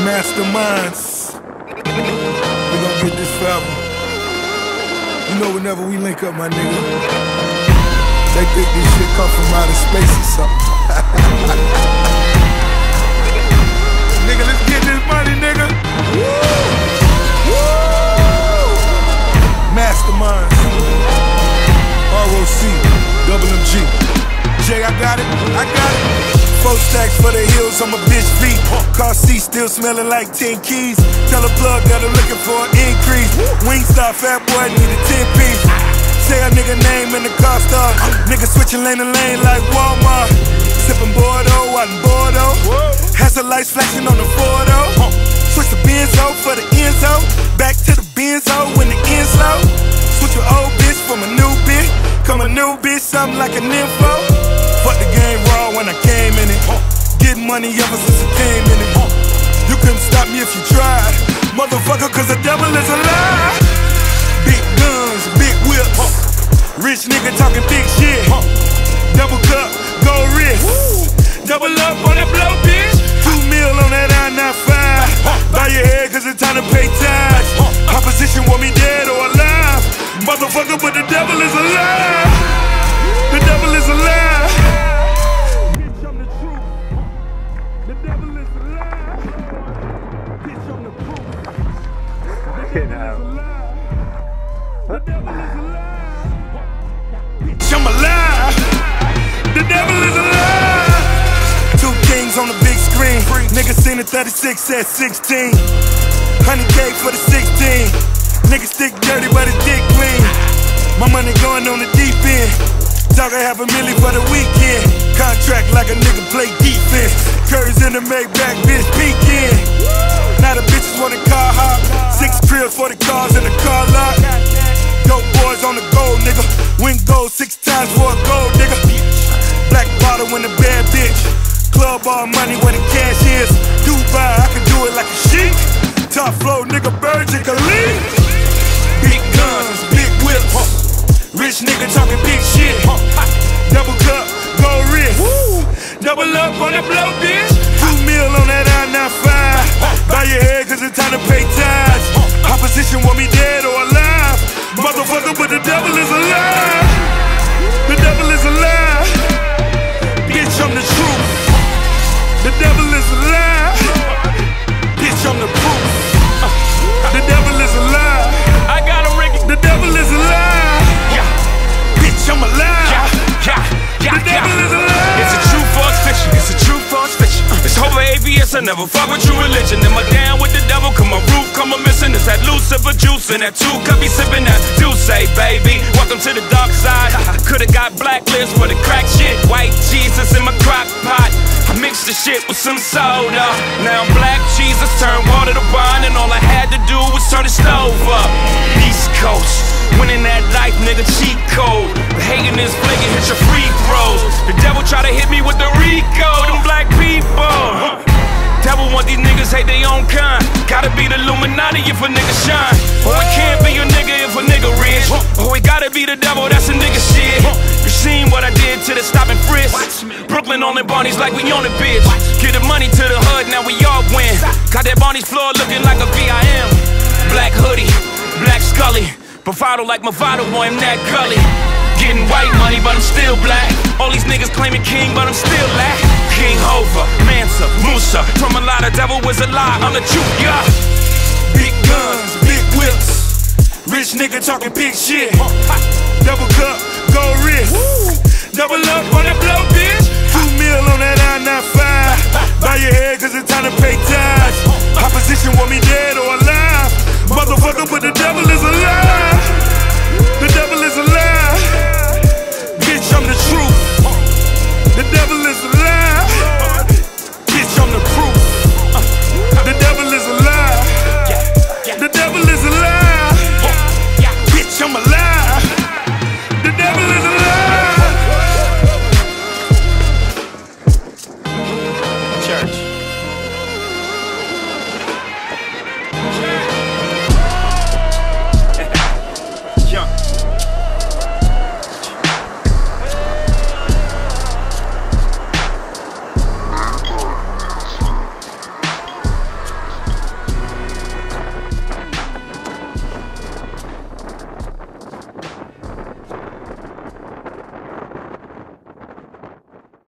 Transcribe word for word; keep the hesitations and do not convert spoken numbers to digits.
Masterminds. We gon' get this forever. You know whenever we link up, my nigga, they think this shit come from outer space or something. Nigga, let's get this money, nigga. Woo! Woo! Masterminds. R O C, double M G. Jay, I got it, I got it. Four stacks for the hills on my bitch feet. Car seat still smelling like ten keys. Tell a plug that I'm looking for an increase. Wingstop, fat boy, need a ten piece. Say a nigga name in the car star. Nigga switching lane to lane like Walmart. Sipping Bordeaux, out in Bordeaux. Has the lights flashing on the Fordo. Switch the Benzo for the Enzo. Back to the Benzo when the end's low. Switch your old bitch from a new bitch. Come a new bitch, something like an info. Fuck the game raw when I came in it. Getting money ever since I came in it. You couldn't stop me if you tried, motherfucker, cause the devil is alive. Big guns, big whips. Rich nigga talking big shit. Double cup, gold wrist. Double up on that blow, bitch. Two mil on that I ninety-five. Bow your head cause it's time to pay tithes. Opposition want me dead or alive, motherfucker, but the devil is alive. The devil is alive. Bitch, I'm the truth. The devil is alive. Bitch, I'm the proof. The devil is alive. The devil is alive. Bitch, I'm alive. The devil is alive. Two kings on the big screen. Niggas seen the thirty-six at sixteen. one hundred K for the sixteen. Niggas stick dirty but his dick clean. My money going on the deep end. Talk I have a milli for the weekend. Contract like a nigga play defense. Curry's in the Maybach, bitch peeking. Now the bitches want a car hop. Six cribs for the cars in the car lot. Dope boys on the gold, nigga. Win gold six times for a gold, nigga. Black bottle in the bad bitch. Club all money where the cash is. Dubai, I can do it like a chic. Top flow, nigga, Virgin Khalid. Big guns, big whips. Rich nigga talking big shit. Double cup, gold wrist. Double up on that blow, bitch. Two mil on that I ninety-five. Bow your head cause it's time to pay tithes. Opposition want me dead or alive, motherfucker, but the devil is alive. The devil is alive. Bitch, I'm the truth. The devil is alive. Bitch, I'm the proof. The devil is alive. I got a Ricky. The devil is alive. Yeah. Bitch, I'm alive. Yeah, yeah, yeah, the devil yeah. is alive. It's a true false fiction. It's a true false fiction. It's over A B S. I never fuck with true religion. Am I down with the devil? Come my roof, come a missing. It's that Lucifer juice and that two cup be sipping. That do say, baby, welcome to the dark side. Coulda got blacklist for the crack shit. White Jesus in my crock pot. I mixed the shit with some soda. Now I'm black Jesus, turned water to wine, and all I had to do was turn the stove up. East Coast, winning that life, nigga, cheat code. The hating is flaking, hit your free throws. The devil try to hit me with the Rico, them black people. Devil want these niggas hate their own kind. Gotta be the Illuminati if a nigga shine. Or it can't be a nigga if a nigga rich. Or it gotta be the devil, that's a nigga shit. You seen what I did to the stop and frisk. Brooklyn on the Barneys like we on the bitch. Get the money to the hood, now we all win. Got that Barney's floor looking like a V I M. Black hoodie, black Scully. Bravado like Movado, boy, I'm that gully. Getting white money, but I'm still black. All these niggas claiming king, but I'm still lack. King Hova, Mansa, Musa. From a lot of devil was a lie, I'm the truth, yeah. Big guns, big whips. Rich nigga talking big shit. Double cup, gold wrist. Double up on that blow, bitch. Two mil on that I ninety-five. Bow your head cause it's time to pay tithes. Opposition want me dead